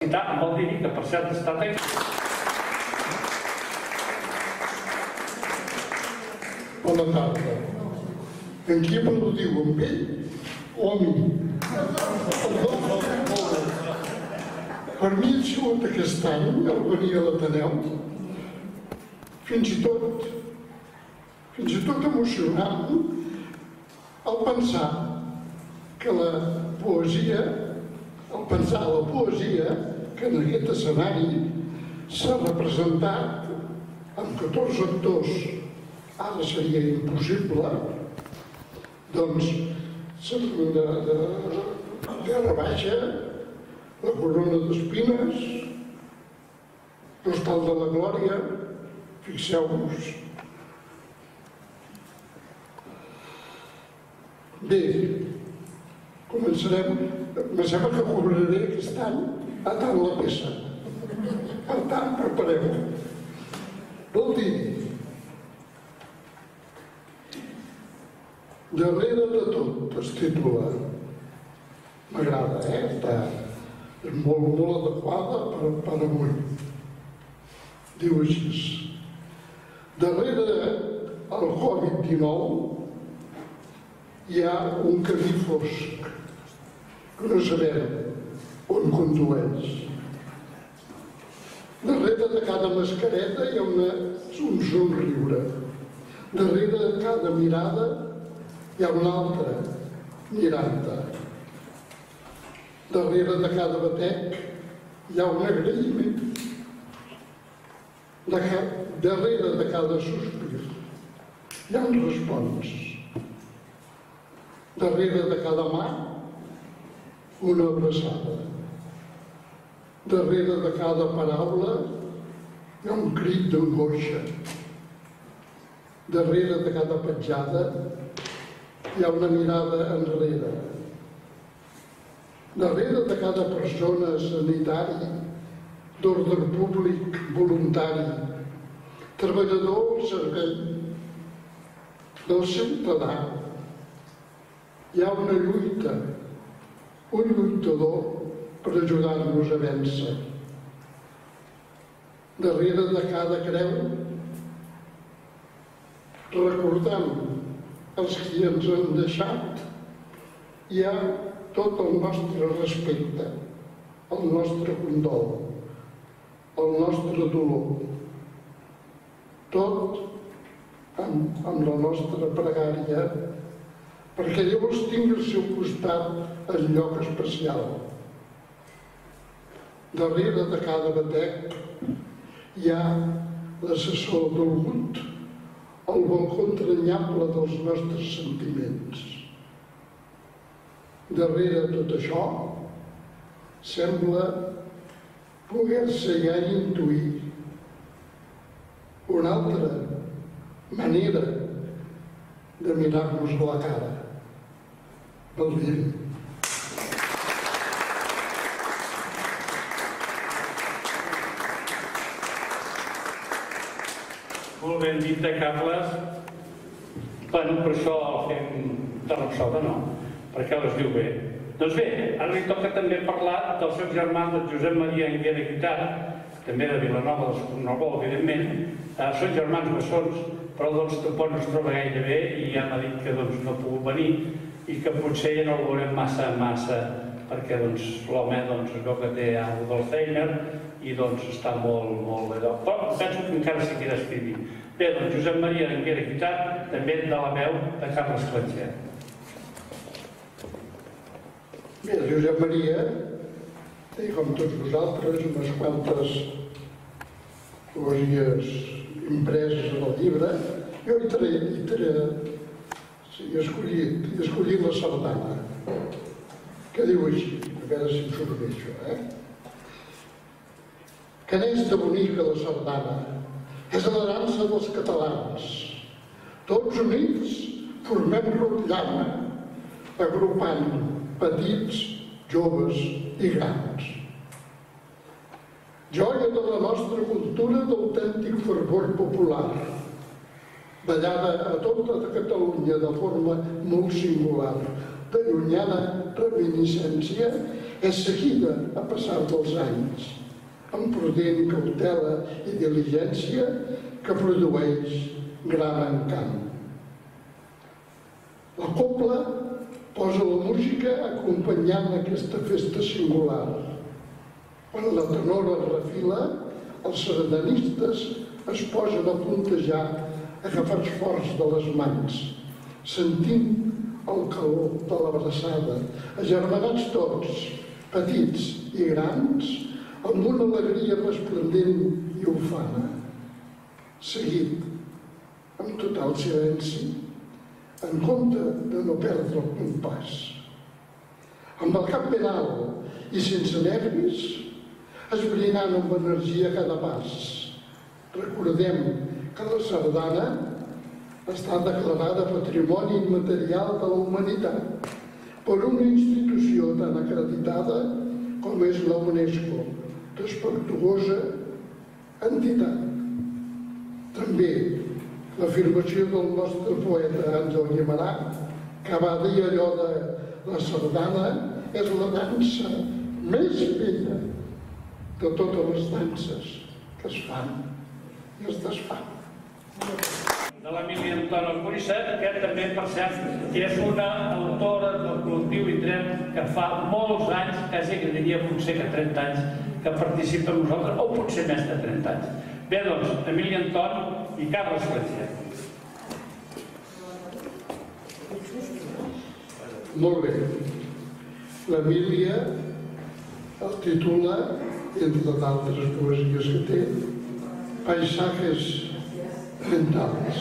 Vol dir que per cert està tècnic. Bona tarda. En qui me ho diu, amb ell o a mi? Per mi ha sigut aquest any, al venir a l'Ateneu, fins i tot emocionant, al pensar que la poesia, que en aquest escenari s'ha representat amb 14 actors, ara seria impossible, doncs de Terra Baixa, la Corona d'Espines, l'Hostal de la Glòria, fixeu-vos. Bé, començarem. Me sembla que cobraré aquest any a tant la peça. Per tant, prepareu-ho. Vol dir, darrere de tot es titula, m'agrada, és molt adequada per avui. Diu així, darrere el Covid-19 hi ha un camí fosc que no sabem on condueix. Darrere de cada mascareta hi ha un somriure. Darrere de cada mirada hi ha una altra mirant-te. Darrere de cada batec hi ha un agraïment. Darrere de cada sospir hi ha un respons. Darrere de cada mà, una abraçada. Darrere de cada paraula hi ha un crit d'angoixa. Darrere de cada petjada hi ha una mirada enrere. Darrere de cada persona sanitari, d'ordre públic voluntari, treballador al servei del ciutadà, hi ha una lluita, un lluitador per ajudar-nos a vèncer. Darrere de cada creu, recordant els qui ens han deixat, hi ha tot el nostre respecte, el nostre condol, el nostre dolor. Tot amb la nostra pregària, perquè Déu els tingui al seu costat en lloc especial. Darrere de cada batec hi ha l'assessor dolgut, el balcó entranyable dels nostres sentiments. Darrere tot això sembla poder-se ja intuir una altra manera de mirar-nos a la cara. Valdient. Molt ben dit, Carles. Per això el fem de Rapsoda, no? Perquè les diu bé. Doncs bé, ara li toca també parlar dels seus germans, del Josep Maria Anguera i Guitarra, també de Vilanova d'Escornalbou, evidentment. Són germans bessons, però tampoc no es troba gaire bé i ja m'ha dit que no ha pogut venir i que potser ja no el veurem massa, perquè l'home es veu que té alguna cosa d'Alzheimer i està molt bé. Però penso que encara seguirà escrivint. Bé, doncs Josep Maria Anguera i Guitarra, també de la veu de Carles Clencher. Bé, Josep Maria té, com tots vosaltres, unes quantes poesies impreses en el llibre. Jo he escollit la sardana, que diu així, a veure si em surt bé això, Que n'és de bonica la sardana, és la dansa dels catalans. Tots units formem rotllana, agrupant petits, joves i grans. Joia de la nostra cultura d'autèntic fervor popular, ballada a tota Catalunya de forma molt singular, de llunyana reminiscència és seguida a passar dels anys, amb prudent cautela i diligència que produeix gran encant. La cobla posa la música acompanyant aquesta festa singular. Quan la tenora es refila, els sardanistes es posen a puntejar agafats forts de les mans, sentint el calor de l'abraçada, agermanats tots, petits i grans, amb una alegria resplendent i ufana. Seguit, amb total silenci, en compte de no perdre el compàs. Amb el cap ben alt i sense nervis, esbrinant amb energia cada pas. Recordem que la sardana està declarada Patrimoni Immaterial de la Humanitat per una institució tan acreditada com és la UNESCO, respectuosa entitat. També l'afirmació del nostre poeta Àngel Guimerà, que va dir allò de la sardana és la dansa més bella de totes les danses que es fan i es desfan. De l'Emília Antona Morissette, que també, per cert, és una autora del col·lectiu Indrem que fa molts anys, quasi que diria potser que 30 anys, que participa amb nosaltres, o potser més de 30 anys. Bé, doncs, Emília Anton i Carles Fletcher. Molt bé. L'Emília el titula, entre d'altres poesies que té, Paisajes mentales.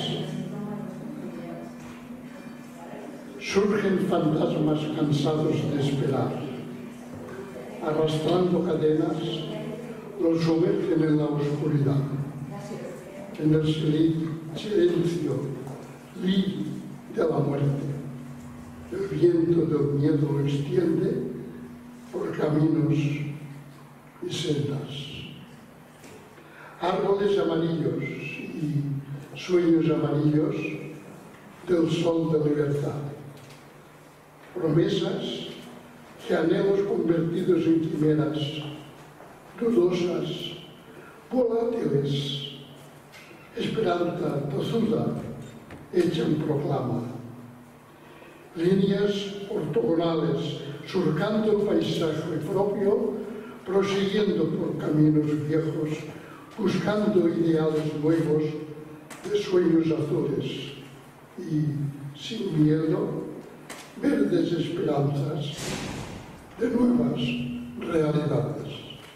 Surgen fantasmas cansados de esperar. Arrastrando cadenas, los sumergen en la oscuridad. En el silencio de la muerte. El viento del miedo lo extiende por caminos y sendas. Árboles amarillos y sueños amarillos del sol de libertad. Promesas que anhelos convertidos en quimeras, dudosas, volátiles. Esperanza tozuda, hecha en proclama. Líneas ortogonales, surcando el paisaje propio, prosiguiendo por caminos viejos, buscando ideales nuevos de sueños azules y, sin miedo, verdes esperanzas de nuevas realidades.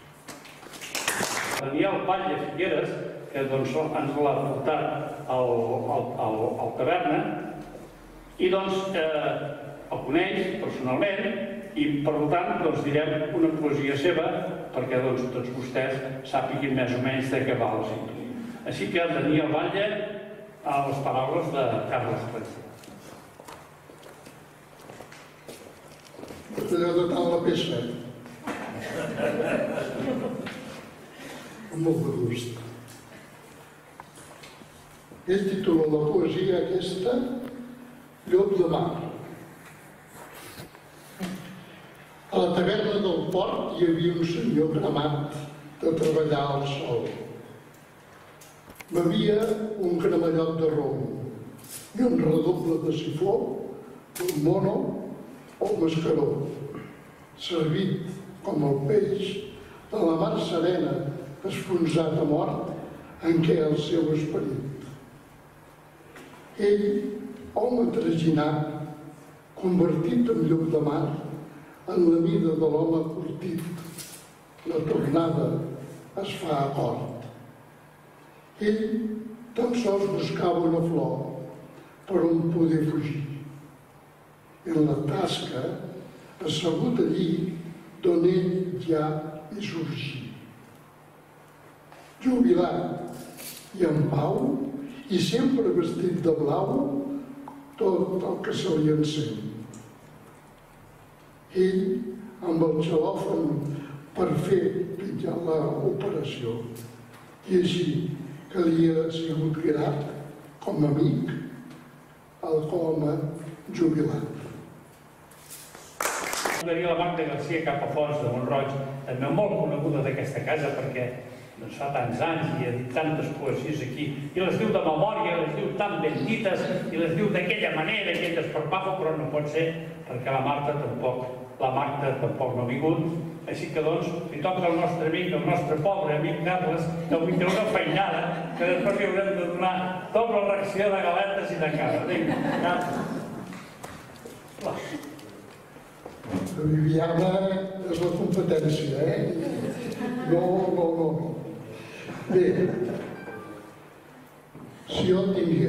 Daniel Batlle Figueres, que ens l'ha portat al taverna, i doncs el coneix personalment i per tant direm una poesia seva perquè tots vostès sàpiguin més o menys de què va la sintonia. Així que Daniel Batlle a les paraules de Carles Fletcher. Allò de tant la peça. Amb molt de gust. Ell titula la poesia aquesta Llop de mar. A la taverna del port hi havia un senyor cremat de treballar al sol. Bevia un cremallot de rom i un redoble de sifó, un mono o mascaró, servit com el peix de la mar serena esfonsat a mort en què el seu esperit. Ell, home traginat, convertit en llop de mar, en la vida de l'home curtit, la tornada es fa acord. Ell tan sols buscava una flor per on poder fugir. En la tasca, assegut allí d'on ell ja hi sorgí. Jubilat i en pau, i sempre vestit de blau, tot el que se li encén. Ell, amb el xalòfon per fer pitjar l'operació, i així que li ha sigut grat, com a amic, el home jubilat. Daria la Magda Garcia cap a Fons de Mont-roig, també molt coneguda d'aquesta casa perquè fa tants anys i ha dit tantes poesies aquí, i les diu de memòria, les diu tan ben dites, i les diu d'aquella manera, aquell desparpajo, però no pot ser perquè la Magda tampoc no ha vingut. Així que doncs, li toca al nostre amic, al nostre pobre amic Carles, que avui té una feinada, que després li haurem de donar doble ració de galetes i de cara. Vinga, Carles. La Viviana és la competència, No. Bé, si jo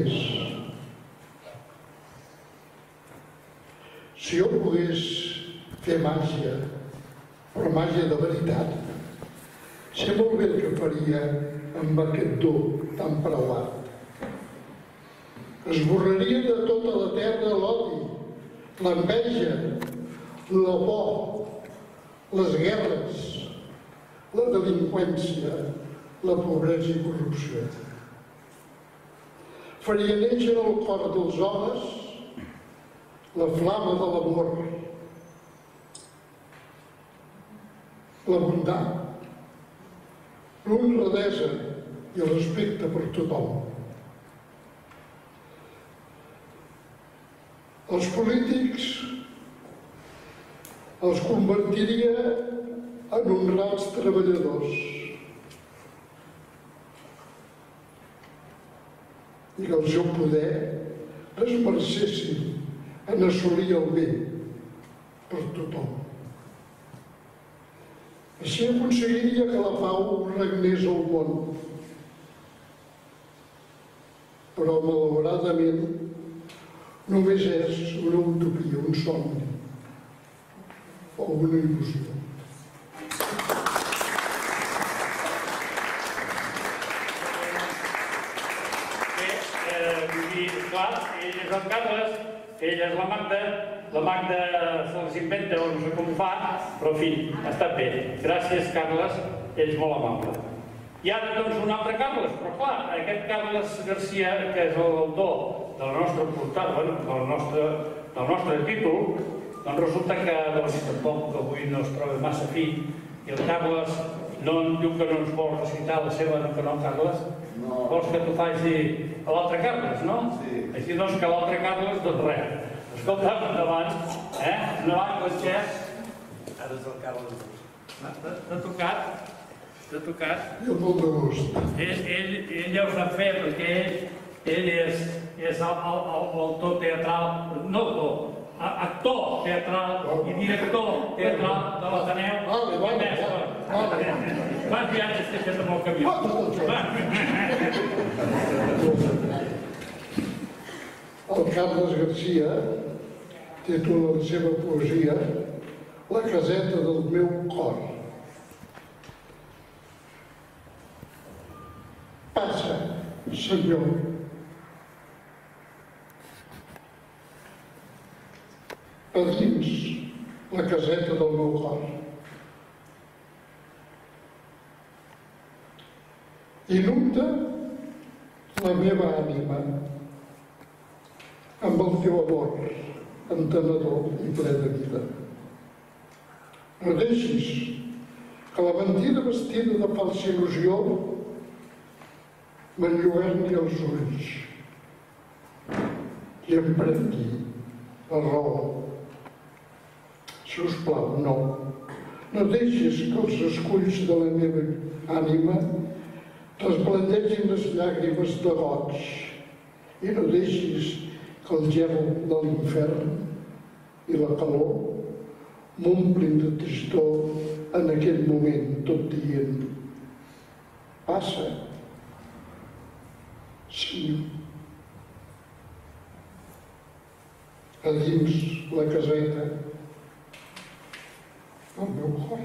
pogués fer màgia, però màgia de veritat, sé molt bé el que faria amb aquest do tan preuat. Esborraria de tota la terra l'odi, l'enveja, la por, les guerres, la delinqüència, la pobresa i corrupció. Faria néixer al cor dels homes la flama de l'amor, la bondat, l'honradesa i el respecte per tothom. Els polítics els convertiria en honrats treballadors i que el seu poder es mercessin en assolir el bé per tothom. Així aconseguiria que la pau regnés al món. Però, malauradament, només és una utopia, un somni o una il·lusió. Clar, ell és el Carles, ella és la Magda se les inventa o no sé com ho fa, però en fi, ha estat bé. Gràcies, Carles, ets molt amable. I ara, doncs, un altre Carles, però clar, aquest Carles Garcia, que és l'autor de la nostra portada, del nostre títol, doncs resulta que, tampoc, que avui no es troba massa fi, i el Carles diu que no ens vol recitar la seva, que no, Carles? Vols que t'ho faci a l'altre Carles, no? Sí. Així doncs que l'altre Carles, doncs res. Escolta, endavant, endavant, Cotxès. Ara és el Carles. T'ha tocat? T'ha tocat? Jo molt de gust. Ell ja ho sap fer, perquè ell és l'autor teatral, no autor, actor teatral i director teatral de l'Ateneu. Quants viatges t'he fet amb el camió? El Carles Garcia titula la seva poesia La caseta del meu cor. Passa, senyor. A dins la caseta del meu cor. Inunda la meva ànima amb el teu amor entenedor i ple de vida. No deixis que la mentida vestida de falsa il·lusió m'enlluerni els ulls i em prengui la raó. Sisplau, no. No deixis que els esculls de la meva ànima resplandegin les llàgrimes de goig i no deixis que el gel de l'infern i la calor m'omplin de tristor en aquell moment, tot dient passa, senyor. A dins la caseta del meu cor.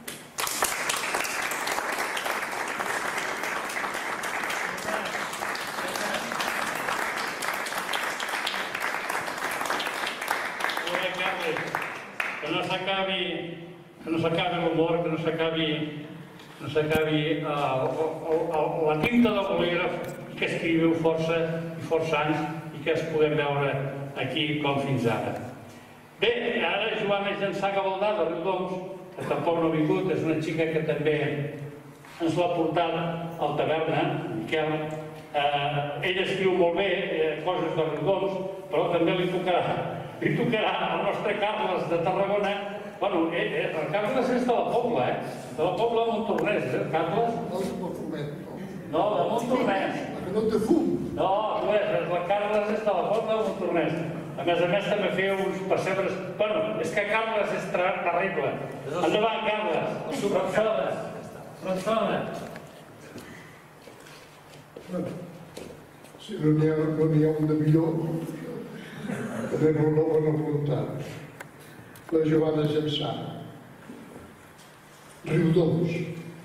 Que no s'acabi l'humor, que no s'acabi la tinta del bolígraf i que escriviu força anys i que es puguem veure aquí com fins ara. Bé, ara Joana Jansà Gavaldà, de Riudoms, que tampoc no ha vingut, és una xica que també ens l'ha portat al taverna, Miquel. Ell escriu molt bé coses de Riudoms, però també li tocarà al nostre Carles de Tarragona. Bueno, el Carles és de la Pobla, de la Pobla de Montornès, el Carles? No és la fumet, no. No, de Montornès. Que no té fum. No, tu és, el Carles és de la Pobla de Montornès. A més, també feia uns pessebres... Bueno, és que Carles és terrible. Endavant, Carles. Françona. Si no n'hi ha un de millor, també no ho van apuntar. La Joana Jansà. Riudoms.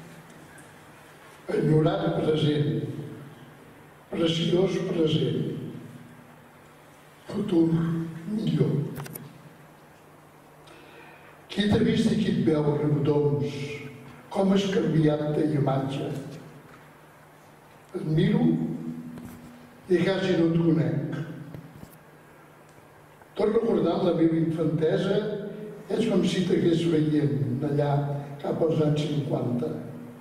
Enyorat present. Preciós present. Futur millor. Qui t'ha vist i qui et veu, Riudoms? Com has canviat de imatge? Et miro i quasi no et conec. Tot recordant la meva infantesa, és com si t'hagués veient allà cap als anys 50.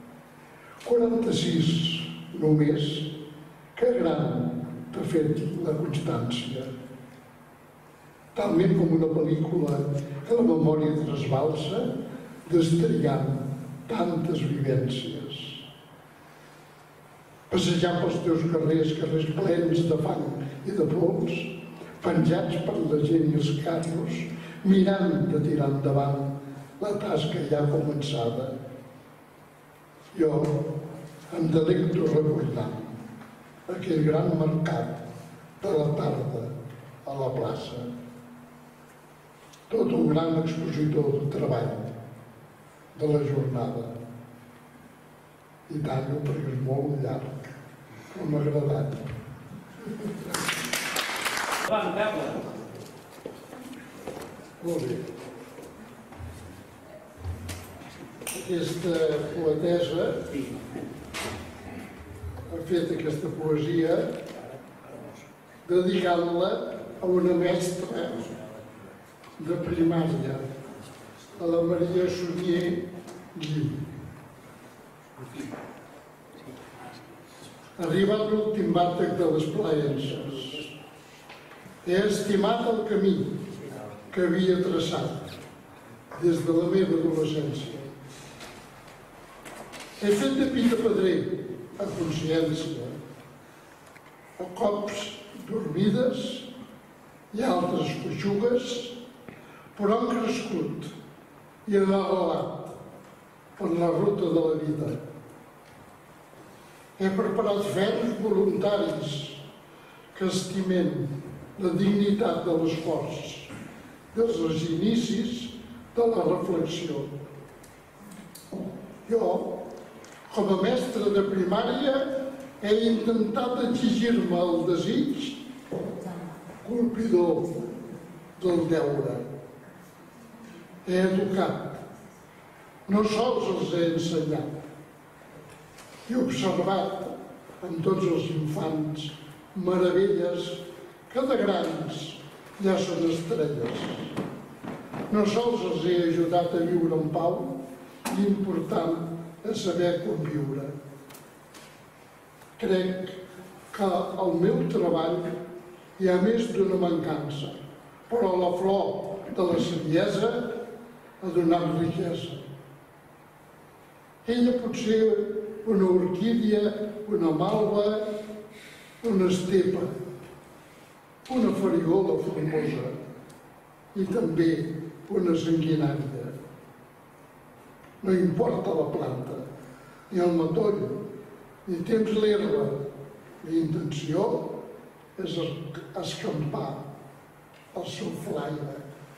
46 només, que gran t'ha fet la constància. Talment com una pel·lícula que la memòria trasbalsa, destriant tantes vivències. Passejant pels teus carrers plens de fang i de ploms, penjats per la gent i els carros, mirant de tirar endavant la tasca ja començada. Jo em delecto recordant aquell gran mercat de la tarda a la plaça. Tot un gran expositor de treball de la jornada. I tallo perquè és molt llarg, però m'ha agradat. Endavant, Carles. Molt bé. Aquesta poetessa ha fet aquesta poesia dedicant-la a una mestra de primària, a la Maria Sunyer Guiu. Arribat l'últim bàtec de les plaences, he estimat el camí que havia traçat des de la meva adolescència. He fet de pita pedrer a consciència, a cops dormides i altres feixugues, però han crescut i han arrelat per la ruta de la vida. He preparat ferms voluntaris que estimen la dignitat de l'esforç des dels inicis de la reflexió. Jo, com a mestre de primària, he intentat exigir-me el desig colpidor del deure. He educat, no sols els he ensenyat, he observat en tots els infants meravelles que de grans ja són estrelles. No sols els he ajudat a viure en pau, l'important és saber conviure. Crec que al meu treball hi ha més d'una mancança, però la flor de la saviesa ha donat riquesa. Ella pot ser una orquídia, una malva, una estepa, una farigola formosa i també una sanguinària. No importa la planta, ni el matoll, ni temps l'herba. La intenció és escampar el seu flaire.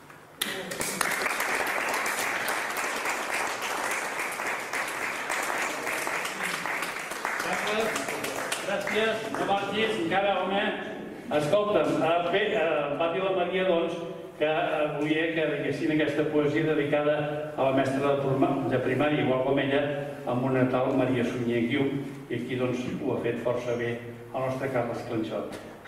Gràcies, no marxis, encara, home. Escolta'm, bé, va dir la Maria, doncs, que volia que diguessin aquesta poesia dedicada a la mestra de primària, igual com ella, amb una tal Maria Sunyer Guiu, i aquí, doncs, ho ha fet força bé el nostre Carles Clanxot.